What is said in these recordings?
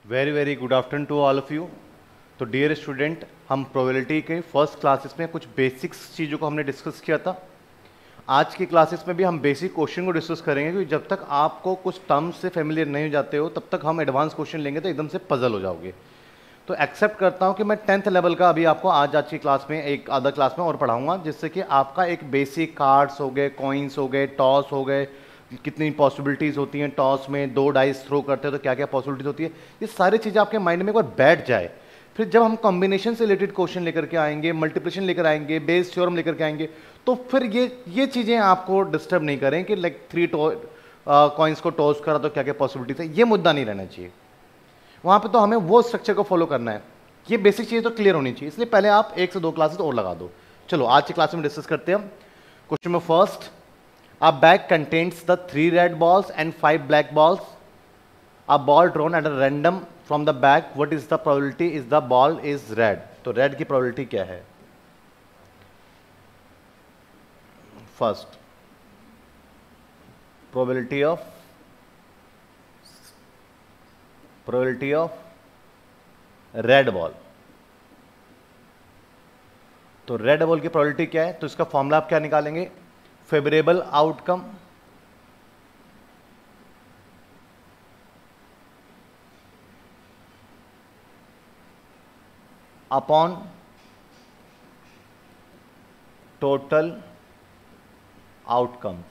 Very very good afternoon to all of you. तो dear student, हम probability के first classes में कुछ बेसिक्स चीज़ों को हमने डिस्कस किया था। आज की क्लासेस में भी हम बेसिक क्वेश्चन को डिस्कस करेंगे, क्योंकि जब तक आपको कुछ टर्म्स से फेमिलियर नहीं हो जाते हो तब तक हम एडवांस क्वेश्चन लेंगे तो एकदम से पजल हो जाओगे। तो एक्सेप्ट करता हूँ कि मैं 10th लेवल का अभी आपको आज की क्लास में एक अदर क्लास में और पढ़ाऊंगा, जिससे कि आपका एक बेसिक कार्ड्स हो गए, कॉइन्स हो गए, टॉस हो गए, कितनी पॉसिबिलिटीज़ होती हैं टॉस में, 2 डाइस थ्रो करते हैं तो क्या क्या पॉसिबिलिटीज होती है, ये सारी चीज़ें आपके माइंड में एक बार बैठ जाए। फिर जब हम कॉम्बिनेशन से रिलेटेड क्वेश्चन लेकर के आएंगे, मल्टीप्लिकेशन लेकर आएंगे, बेस थ्योरम लेकर के आएंगे, तो फिर ये चीज़ें आपको डिस्टर्ब नहीं करें कि लाइक 3 कॉइन्स को टॉस करा तो क्या क्या पॉसिबिलिटीज है, ये मुद्दा नहीं रहना चाहिए वहाँ पे। तो हमें वो स्ट्रक्चर को फॉलो करना है, ये बेसिक चीज़ तो क्लियर होनी चाहिए, इसलिए पहले आप 1 से 2 क्लासेस और लगा दो। चलो आज की क्लास में डिस्कस करते हैं हम। क्वेश्चन में first, a bag contains the 3 red balls and 5 black balls. A ball drawn at a random from the bag, what is the probability is the ball is red? तो red की probability क्या है? First, probability of red ball. तो red ball की probability क्या है? तो इसका फॉर्मूला आप क्या निकालेंगे? Favourable outcome upon total outcomes.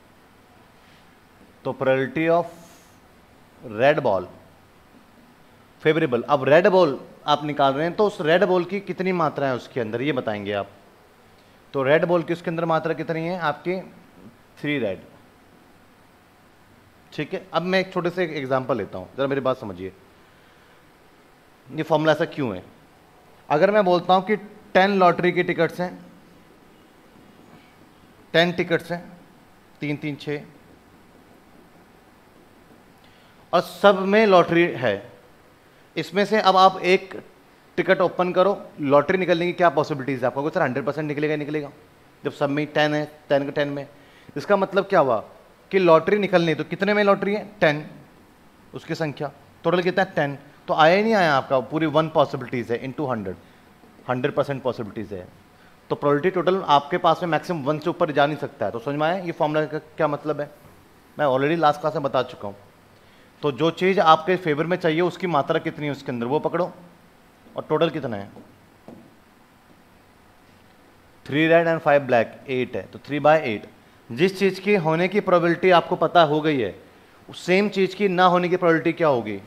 तो probability of red ball favourable, अब रेड बॉल आप निकाल रहे हैं तो उस रेड बॉल की कितनी मात्रा है उसके अंदर, ये बताएंगे आप। तो रेड बॉल की उसके अंदर मात्रा कितनी है आपके? 3 रेड। ठीक है, अब मैं एक छोटे से एग्जांपल लेता हूं, जरा मेरी बात समझिए। ये फॉर्मूला ऐसा क्यों है? अगर मैं बोलता हूं कि 10 लॉटरी के टिकट्स हैं, 10 टिकट्स हैं, 3 3 6, और सब में लॉटरी है, इसमें से अब आप एक टिकट ओपन करो, लॉटरी निकलने की क्या पॉसिबिलिटीज है? आपको सर 100% निकलेगा ही निकलेगा, जब सब में 10 है, 10 के 10 में। इसका मतलब क्या हुआ कि लॉटरी निकलनी, तो कितने में लॉटरी है? 10, उसकी संख्या टोटल कितना है? 10। तो आया ही नहीं आया आपका, पूरी 1 पॉसिबिलिटीज है इंटू 100% पॉसिबिलिटीज है। तो प्रोबेबिलिटी टोटल आपके पास में मैक्सिमम 1 से ऊपर जा नहीं सकता है। तो समझ में आया ये फॉर्मूला का क्या मतलब है? मैं ऑलरेडी लास्ट क्लास में बता चुका हूँ। तो जो चीज़ आपके फेवर में चाहिए उसकी मात्रा कितनी है उसके अंदर, वो पकड़ो, और टोटल कितना है? 3 रेड एंड 5 ब्लैक, 8 है, तो 3/8। जिस चीज़ की होने की प्रोबेबिलिटी आपको पता हो गई है, सेम चीज़ की ना होने की प्रोबेबिलिटी क्या होगी?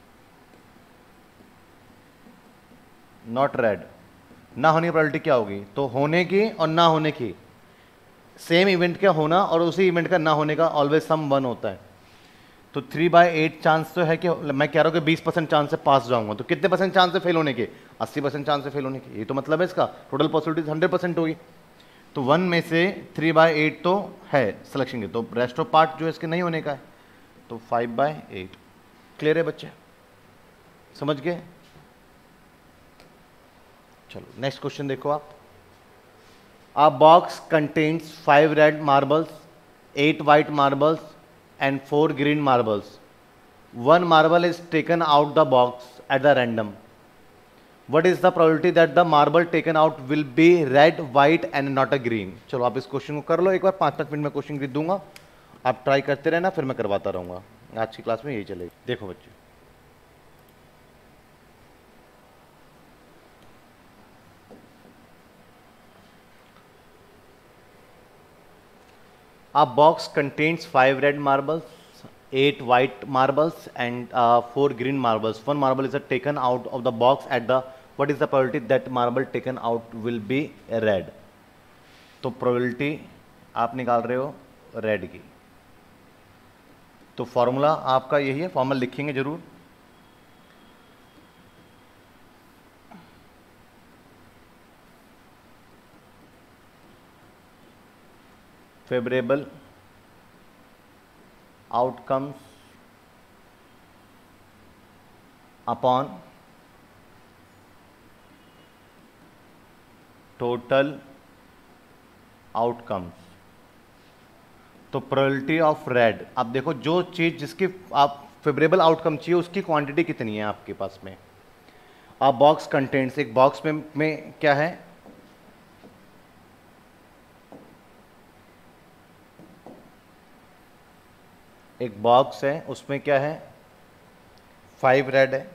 नॉट रेड, ना होने की प्रोबेबिलिटी क्या होगी? तो होने की और ना होने की, सेम इवेंट का होना और उसी इवेंट का ना होने का ऑलवेज सम 1 होता है। तो 3/8 चांस तो है कि मैं कह रहा हूँ कि 20% चांस से पास जाऊंगा, तो कितने परसेंट चांस है फेल होने के? 80% चांस है फेल होने के। ये तो मतलब है इसका, टोटल पॉसिबिलिटीज 100% होगी। तो 1 में से 3/8 तो है सिलेक्शन के, तो रेस्ट ऑफ पार्ट जो है इसके नहीं होने का है, तो 5/8। क्लियर है बच्चे, समझ गए? चलो नेक्स्ट क्वेश्चन देखो आप। A box contains 5 red marbles, 8 white marbles and 4 green marbles. One marble is taken out the box at the random. What is the probability that the marble taken out will be red, white and not a green? चलो आप इस question को कर लो एक बार, 5-5 minute में question लिख दूंगा, आप ट्राई करते रहना, फिर मैं करवाता रहूंगा। आज की क्लास में यही चलेगी। देखो बच्चे, a box contains 5 red marbles, 8 white marbles and 4 green marbles. One marble is taken out of the box at the, what is the probability that marble taken out will be red? तो probability आप निकाल रहे हो red की, तो formula आपका यही है, फॉर्मूला लिखेंगे जरूर। Favourable outcomes upon total outcomes. तो प्रोबेबिलिटी ऑफ रेड, अब देखो जो चीज जिसकी आप फेवरेबल आउटकम चाहिए उसकी क्वांटिटी कितनी है आपके पास में। आप बॉक्स कंटेंट्स, एक बॉक्स में क्या है, एक बॉक्स है उसमें क्या है 5 रेड है,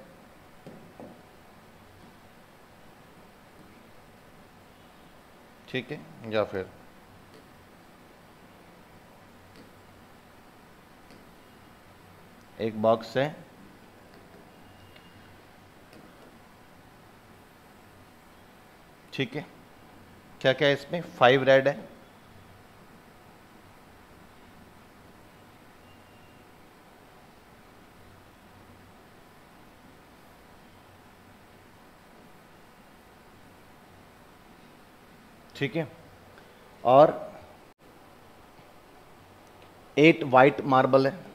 ठीक है, या फिर एक बॉक्स है ठीक है, क्या क्या है इसमें 5 रेड है, ठीक है, और 8 वाइट मार्बल है,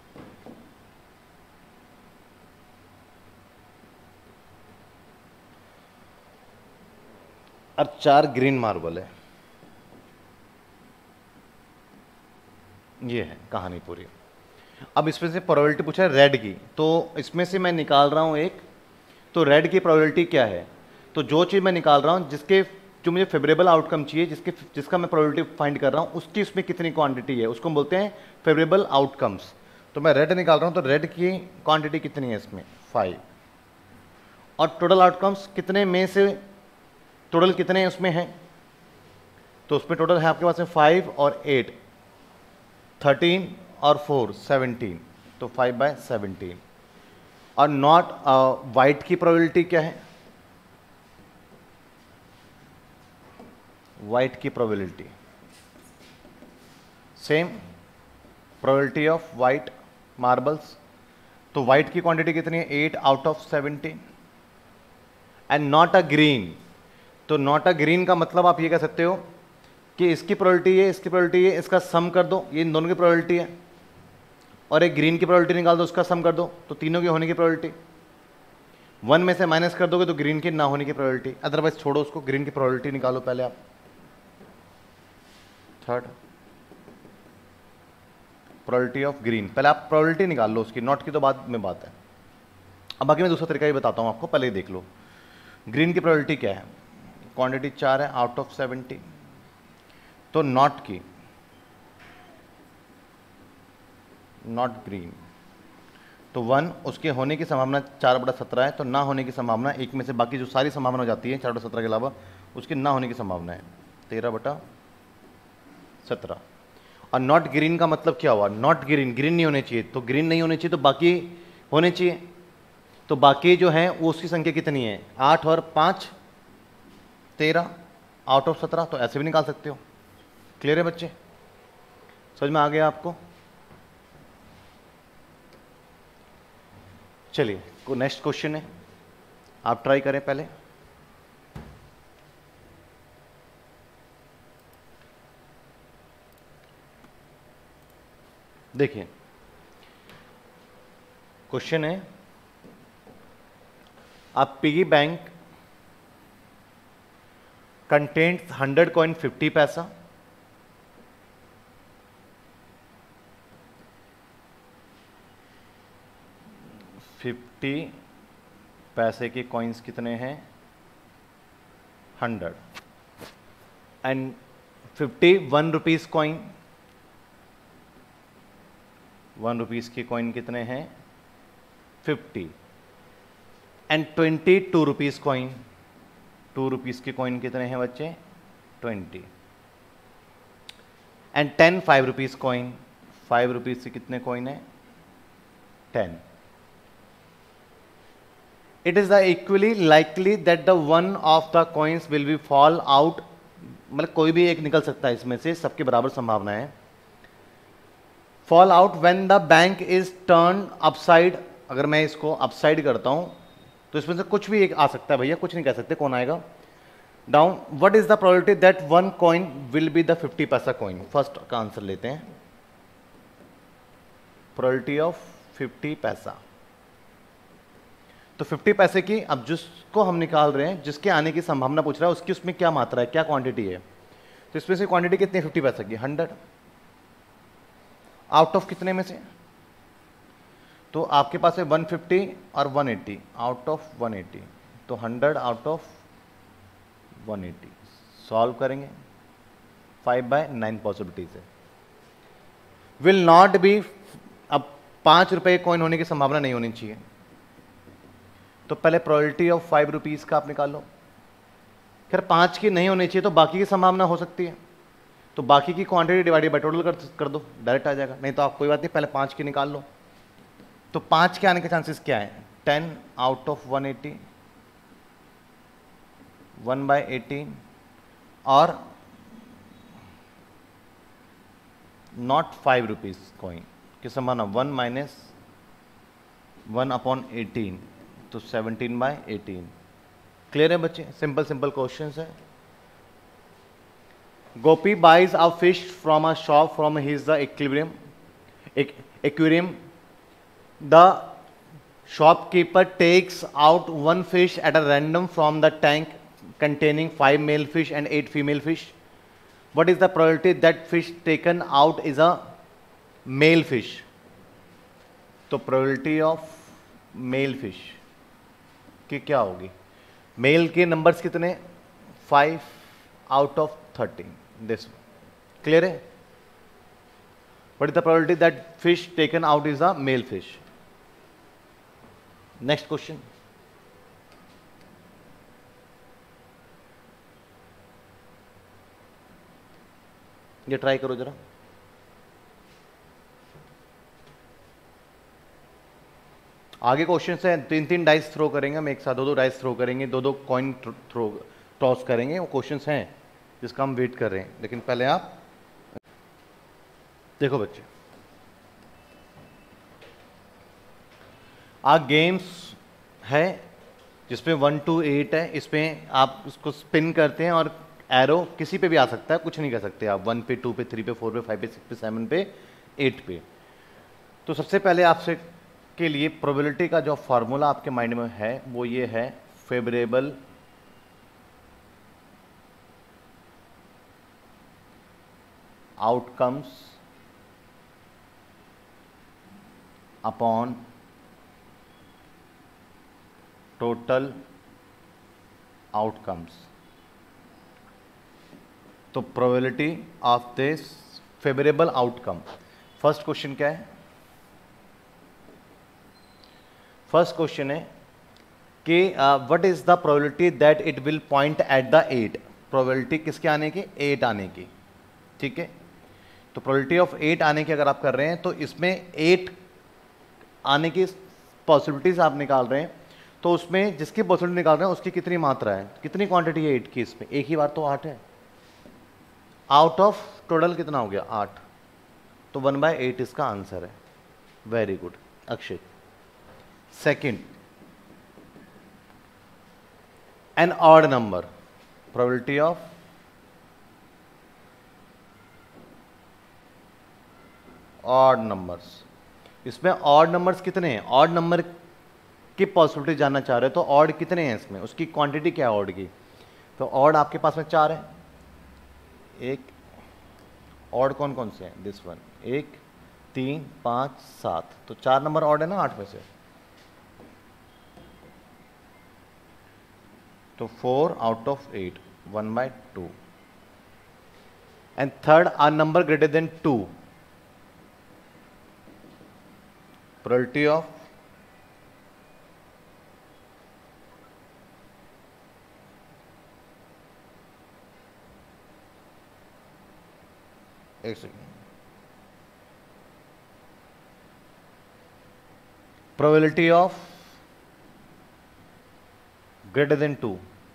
और 4 ग्रीन मार्बल है। ये है कहानी पूरी। अब इसमें से प्रोबेबिलिटी पूछा है रेड की, तो इसमें से मैं निकाल रहा हूं एक, तो रेड की प्रोबेबिलिटी क्या है, तो जो चीज़ मैं निकाल रहा हूं जिसके जो मुझे फेवरेबल आउटकम चाहिए, जिसका मैं प्रोबेबिलिटी फाइंड कर रहा हूं, उसकी उसमें कितनी क्वांटिटी है, उसको हम बोलते हैं फेवरेबल आउटकम्स। तो मैं रेड निकाल रहा हूं, तो रेड की क्वांटिटी कितनी है इसमें 5, और टोटल आउटकम्स कितने में से, टोटल कितने उसमें हैं, तो उसमें टोटल है आपके पास में 5 और 8 13 और 4 17, तो 5/17। और नॉट वाइट की प्रोबेबिलिटी क्या है, वाइट की probability same probability of white marbles, तो वाइट की क्वांटिटी कितनी है 8 out of 17। And not a green, तो नॉट अ ग्रीन का मतलब आप ये कह सकते हो कि इसकी प्रोबेबिलिटी है, इसकी प्रोबेबिलिटी है, इसका सम कर दो, ये इन दोनों की प्रोबेबिलिटी है, और एक ग्रीन की प्रोबेबिलिटी निकाल दो, उसका सम कर दो, तो तीनों की होने की प्रोबेबिलिटी 1 में से माइनस कर दोगे तो ग्रीन की ना होने की प्रोबेबिलिटी, अदरवाइज छोड़ो उसको, ग्रीन की प्रोबेबिलिटी निकालो पहले आप। थर्ड प्रोबेबिलिटी ऑफ ग्रीन, पहले आप प्रोबेबिलिटी निकाल लो उसकी, नॉट की तो बाद में बात है। अब बाकी मैं दूसरा तरीका ही बताता हूँ आपको, पहले ही देख लो। ग्रीन की प्रोबेबिलिटी क्या है, क्वांटिटी 4 है आउट ऑफ 70, तो नॉट की, नॉट ग्रीन, तो 1 उसके होने की संभावना 4/17 है, तो ना होने की संभावना एक में से बाकी जो सारी संभावना हो जाती है 4/17 के अलावा उसके ना होने की संभावना है 13/17। और नॉट ग्रीन का मतलब क्या हुआ, नॉट ग्रीन, ग्रीन नहीं होने चाहिए, तो ग्रीन नहीं होने चाहिए तो बाकी होने चाहिए, तो बाकी जो है वो उसकी संख्या कितनी है 8 और 5 13 आउट ऑफ 17, तो ऐसे भी निकाल सकते हो। क्लियर है बच्चे, समझ में आ गया आपको। चलिए नेक्स्ट क्वेश्चन है, आप ट्राई करें पहले। देखिए क्वेश्चन है, a piggy bank contains 100 coin 50 पैसा, 50 पैसे के कॉइन्स कितने हैं 100, एंड 50 1 रुपीज़ कॉइन, 1 रुपीज़ के कॉइन कितने हैं 50, एंड 20 2 रुपीज़ कॉइन, 2 रुपीज़ के कॉइन कितने हैं बच्चे 20, एंड 10 5 रुपीज़ कॉइन, 5 रुपीज़ से कितने कॉइन है 10। It is the equally likely that the one of the coins will be fall out, मतलब कोई भी एक निकल सकता है इसमें से, सबके बराबर संभावना है, fall out when the bank is turn upside. अगर मैं इसको अपसाइड करता हूं तो इसमें से कुछ भी एक आ सकता है भैया, कुछ नहीं कह सकते कौन आएगा, down. What is the probability that one coin will be the 50 paisa coin. First का आंसर लेते हैं, प्रोबेबिलिटी ऑफ 50 पैसा, तो 50 पैसे की, अब जिसको हम निकाल रहे हैं, जिसके आने की संभावना पूछ रहा है, उसकी उसमें क्या मात्रा है, क्या क्वांटिटी है, तो इसमें से क्वांटिटी कितनी है 50 पैसे की 100, आउट ऑफ कितने में से तो आपके पास है 150 और 180 आउट ऑफ 180, तो 100 आउट ऑफ 180 सॉल्व करेंगे। 5/9 पॉसिबिलिटीज है। विल नॉट बी, अब 5 रुपए कॉइन होने की संभावना नहीं होनी चाहिए, तो पहले प्रोबेबिलिटी ऑफ 5 रुपीज का आप निकाल लो। खैर 5 की नहीं होनी चाहिए तो बाकी की संभावना हो सकती है, तो बाकी की क्वांटिटी डिवाइडेड बाय टोटल कर दो, डायरेक्ट आ जाएगा। नहीं तो आप कोई बात नहीं, पहले 5 की निकाल लो। तो 5 के आने के चांसेस क्या है? 10 आउट ऑफ 180, 1/18 और नॉट 5 रुपीज कॉइन की संभावना 1 माइनस 1/18, तो 17/18। क्लियर है बच्चे? सिंपल सिंपल क्वेश्चंस है। Gopi buys a fish from a shop from his the aquarium. The shopkeeper takes out one fish at a random from the tank containing 5 male fish and 8 female fish. What is the probability that fish taken out is a male fish? तो probability of male fish की क्या होगी? Mail के numbers कितने? 5 out of 13, this clear है? What is the probability that fish taken out is a male fish? Next question. ये try करो जरा। आगे क्वेश्चन है, 3-3 डाइस थ्रो करेंगे हम एक साथ, 2-2 डाइस थ्रो करेंगे, 2-2 कॉइन थ्रो टॉस करेंगे। वो क्वेश्चंस हैं जिसका हम वेट कर रहे हैं, लेकिन पहले आप देखो बच्चे, गेम्स है जिसमें 1 to 8 है। इसमें आप उसको स्पिन करते हैं और एरो किसी पे भी आ सकता है, कुछ नहीं कर सकते आप। 1 पे, 2 पे, 3 पे, 4 पे, 5 पे, 6 पे, 7 पे, 8 पे। तो सबसे पहले आपसे के लिए प्रोबेबिलिटी का जो फॉर्मूला आपके माइंड में है वो ये है, favourable outcomes upon total outcomes. तो probability of this favourable outcome. First question क्या है? फर्स्ट क्वेश्चन है कि what is the probability that it will point at the 8। Probability किसके आने की? 8 आने की। ठीक है, तो प्रोबेबिलिटी ऑफ 8 आने की अगर आप कर रहे हैं तो इसमें 8 आने की पॉसिबिलिटीज आप निकाल रहे हैं, तो उसमें जिसकी पॉसिबिलिटी निकाल रहे हैं उसकी कितनी मात्रा है, कितनी क्वांटिटी है 8 की? इसमें एक ही बार तो 8 है। आउट ऑफ टोटल कितना हो गया? 8। तो 1/8 इसका आंसर है। Very good Akshay. Second, an odd number, probability of odd numbers. इसमें ऑड नंबर्स कितने हैं? ऑड नंबर की पॉसिबिलिटी जानना चाह रहे हो तो ऑड कितने हैं इसमें, उसकी क्वांटिटी क्या है ऑड की? तो ऑड आपके पास में 4 है। एक ऑड कौन कौन से हैं? दिस वन, 1, 3, 5, 7, तो 4 नंबर ऑड है ना 8 में से। तो 4 out of 8, 1/2। And third, are number greater than 2, probability of एक second, probability of greater than 2,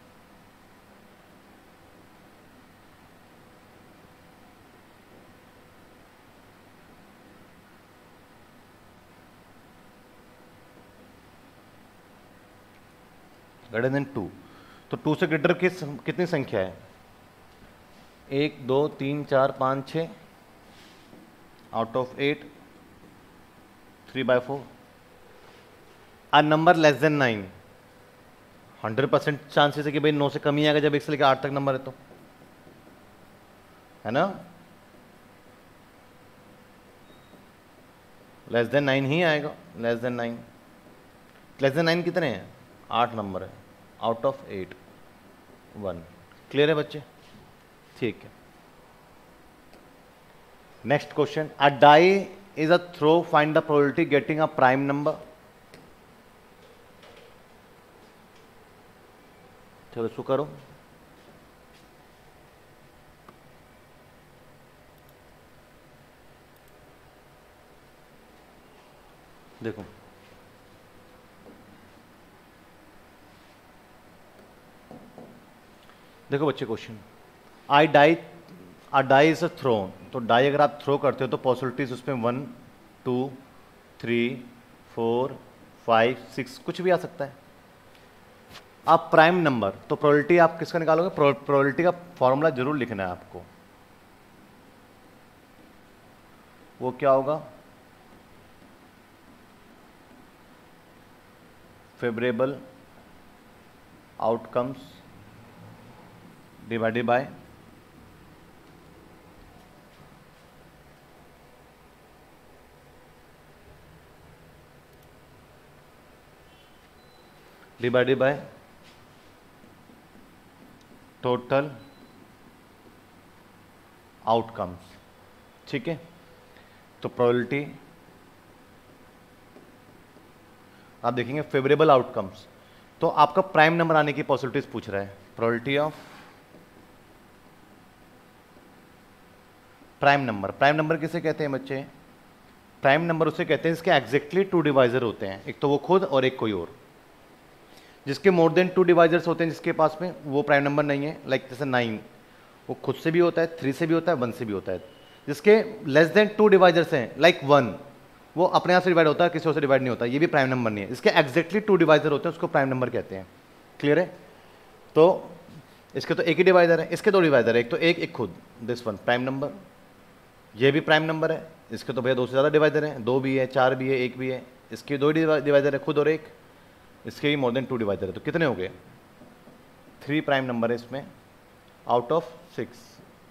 greater than 2। तो 2 से ग्रेटर की कितनी संख्या है? 1, 2, 3, 4, 5, 6 out of 8, 3/4। A number less than 9, 100% chances है कि भाई 9 से कम ही आएगा जब 1 से लेकर 8 तक नंबर है तो, है ना? लेस देन 9 ही आएगा, लेस देन 9। लेस देन 9 कितने हैं? 8 नंबर है, आउट ऑफ 8 1। क्लियर है बच्चे? ठीक है। Next question, a die is a throw, find the probability getting a prime number. चलो इसको करो। देखो देखो बच्चे, question I die, a die is a throw, तो डाई अगर आप थ्रो करते हो तो पॉसिबिलिटीज उसमें 1 2 3 4 5 6 कुछ भी आ सकता है। आप प्राइम नंबर, तो प्रोबेबिलिटी आप किसका निकालोगे? प्रोबेबिलिटी का फॉर्मूला जरूर लिखना है आपको। वो क्या होगा? Favourable outcomes divided by total outcomes. ठीक है, तो प्रोबेबिलिटी आप देखेंगे फेवरेबल आउटकम्स, तो आपका प्राइम नंबर आने की पॉसिबिलिटीज पूछ रहा है। Probability of prime number, prime number किसे कहते हैं बच्चे? प्राइम नंबर उसे कहते हैं इसके एग्जैक्टली 2 डिवाइजर होते हैं, एक तो वो खुद और एक कोई और। जिसके मोर देन 2 डिवाइजर्स होते हैं जिसके पास में, वो प्राइम नंबर नहीं है। लाइक जैसे 9, वो खुद से भी होता है, 3 से भी होता है, 1 से भी होता है। जिसके लेस देन 2 डिवाइजर्स हैं, लाइक 1, वो अपने आप से डिवाइड होता है, किसी और से डिवाइड नहीं होता, ये भी प्राइम नंबर नहीं है। इसके एग्जैक्टली 2 डिवाइजर होते हैं, उसको प्राइम नंबर कहते हैं। क्लियर है? तो इसके तो एक ही डिवाइजर है, इसके 2 डिवाइजर है, एक तो एक खुद, दिस वन प्राइम नंबर। ये भी प्राइम नंबर है, इसके तो भैया 2 से ज़्यादा डिवाइजर हैं, 2 भी है, 4 भी है, 1 भी है। इसके 2 डिवाइजर है, खुद और एक। इसके भी मोर देन 2 डिवाइजर है, तो कितने हो गए? 3 प्राइम नंबर है इसमें, out of 6,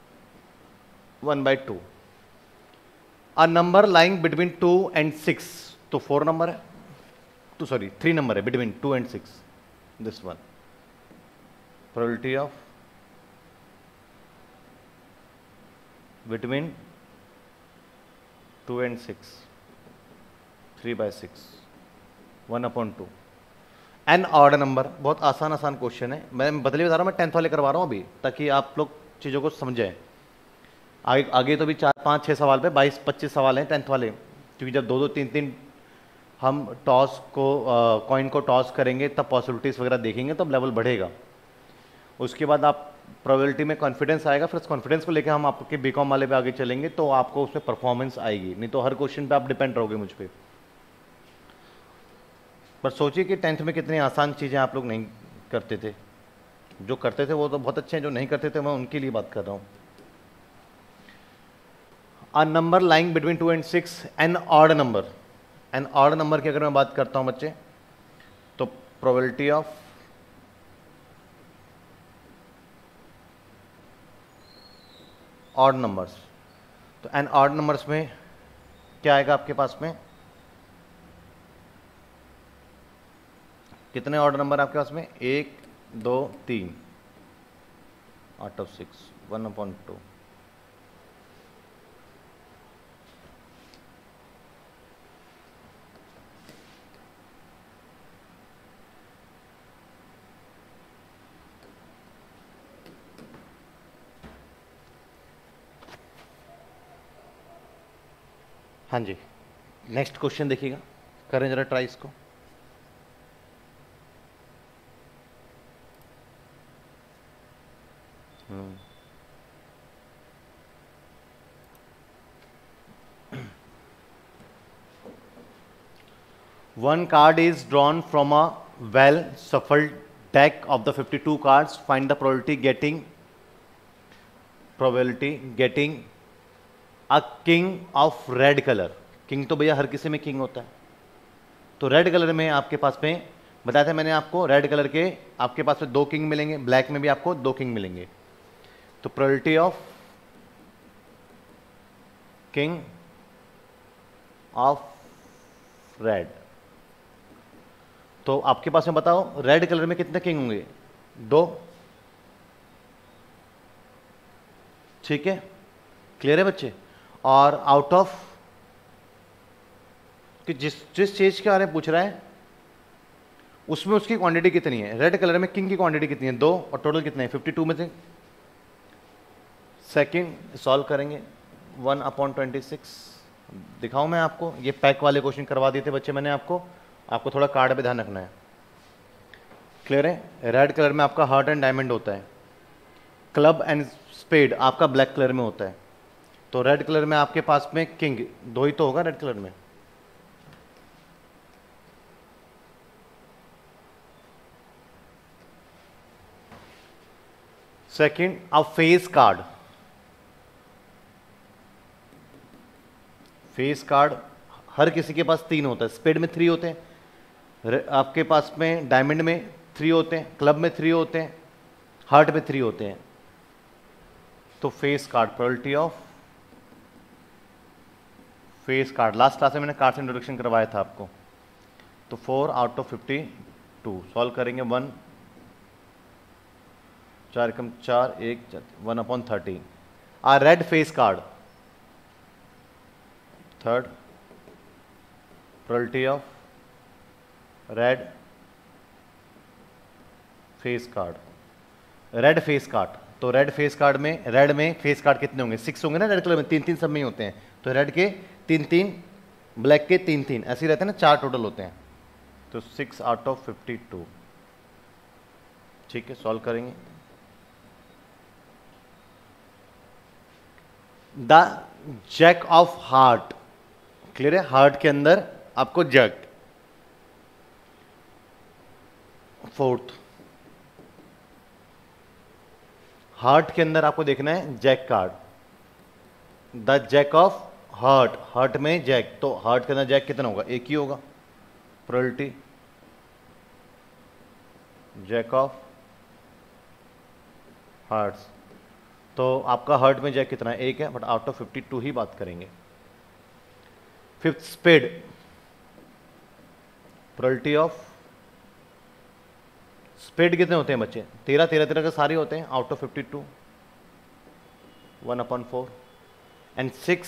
1/2। A number lying between 2 and 6, तो 4 नंबर है, तो सॉरी 3 नंबर है between 2 and 6, this one. Probability of between 2 and 6, 3/6, 1/2। An odd number, बहुत आसान क्वेश्चन है। मैं बदले बता रहा हूँ, मैं 10th वाले करवा रहा हूँ अभी, ताकि आप लोग चीज़ों को समझें। आगे तो भी 4 5 6 सवाल पे 22 25 सवाल हैं 10th वाले, क्योंकि जब 2 2 3 3 हम टॉस को कॉइन को टॉस करेंगे तब पॉसिबिलिटीज़ वगैरह देखेंगे, तब लेवल बढ़ेगा। उसके बाद आप प्रोबेबिलिटी में कॉन्फिडेंस आएगा, फिर उस कॉन्फिडेंस को लेकर हम आपके बीकॉम वाले पे आगे चलेंगे, तो आपको उसमें परफॉर्मेंस आएगी। नहीं तो हर क्वेश्चन पे आप डिपेंड रहोगे मुझ पर। पर सोचिए कि 10th में कितनी आसान चीज़ें आप लोग नहीं करते थे। जो करते थे वो तो बहुत अच्छे हैं, जो नहीं करते थे मैं उनके लिए बात कर रहा हूँ। A number lying between 2 and 6, an odd number. An odd number की अगर मैं बात करता हूँ बच्चे, तो प्रोबेबिलिटी ऑफ ऑड नंबर्स, तो एन ऑड नंबर्स में क्या आएगा आपके पास में? कितने ऑड नंबर आपके पास में? 1 2 3, आउट ऑफ 6, 1/2। हाँ जी, नेक्स्ट क्वेश्चन देखिएगा, करें जरा ट्राई इसको। One card is drawn from a well shuffled deck of the 52 cards. Find the probability getting a king of red color. King तो भैया हर किसी में किंग होता है, तो रेड कलर में आपके पास में बताया था मैंने आपको, रेड कलर के आपके पास में 2 किंग मिलेंगे, ब्लैक में भी आपको 2 किंग मिलेंगे। तो probability of king of red. तो आपके पास में बताओ रेड कलर में कितने किंग होंगे? 2। ठीक है, क्लियर है बच्चे? और आउट ऑफ कि जिस जिस चीज के बारे में पूछ रहा है उसमें उसकी क्वांटिटी कितनी है? रेड कलर में किंग की क्वांटिटी कितनी है? 2। और टोटल कितने हैं? 52 में से। सेकंड सॉल्व करेंगे 1/26। दिखाऊं मैं आपको? ये पैक वाले क्वेश्चन करवा दिए थे बच्चे मैंने आपको थोड़ा कार्ड पे ध्यान रखना है। क्लियर है? रेड कलर में आपका हार्ट एंड डायमंड होता है, क्लब एंड स्पेड आपका ब्लैक कलर में होता है। तो रेड कलर में आपके पास में किंग 2 ही तो होगा रेड कलर में। सेकंड, अब फेस कार्ड। फेस कार्ड हर किसी के पास 3 होता है, स्पेड में 3 होते हैं, आपके पास में डायमंड में 3 होते हैं, क्लब में 3 होते हैं, हार्ट में 3 होते हैं। तो face card, probability of face card, last class में मैंने कार्ड से इंट्रोडक्शन करवाया था आपको। तो 4/52 सॉल्व करेंगे। 1 4 कम 4 1 1/30 a red face card. Third, probability of red face card, red face card. तो रेड फेस कार्ड में, रेड में फेस कार्ड कितने होंगे? 6 होंगे ना रेड कलर में, 3-3 सब में ही होते हैं। तो रेड के 3-3, ब्लैक के 3-3 ऐसे ही रहते हैं ना, 4 टोटल होते हैं। तो 6/52। ठीक है, सॉल्व करेंगे। The jack of heart, clear है? हार्ट के अंदर आपको जैक। फोर्थ, हार्ट के अंदर आपको देखना है jack card, the jack of heart, heart में जैक। तो हार्ट के अंदर जैक कितना होगा? 1 ही होगा। प्रोबेबिलिटी जैक ऑफ हार्ट्स, तो आपका हार्ट में जैक कितना है? 1 है, बट आउट ऑफ 52 ही बात करेंगे। Fifth, spade, probability of spade कितने होते हैं बच्चे? 13 के सारे होते हैं, out of 52 1/4। And 6,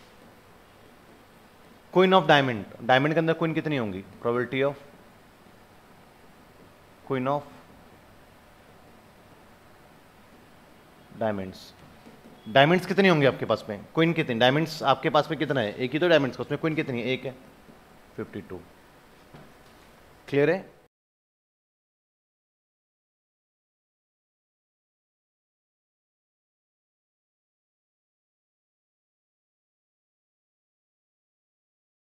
queen of diamond, diamond के अंदर क्वीन कितनी होंगी? Probability of queen of diamonds, diamonds कितनी होंगी आपके पास में? क्वीन कितनी? डायमंड्स आपके पास में कितना है? 1 ही तो डायमंड्स का, उसमें क्वीन कितनी है? 1 है, 52। क्लियर है?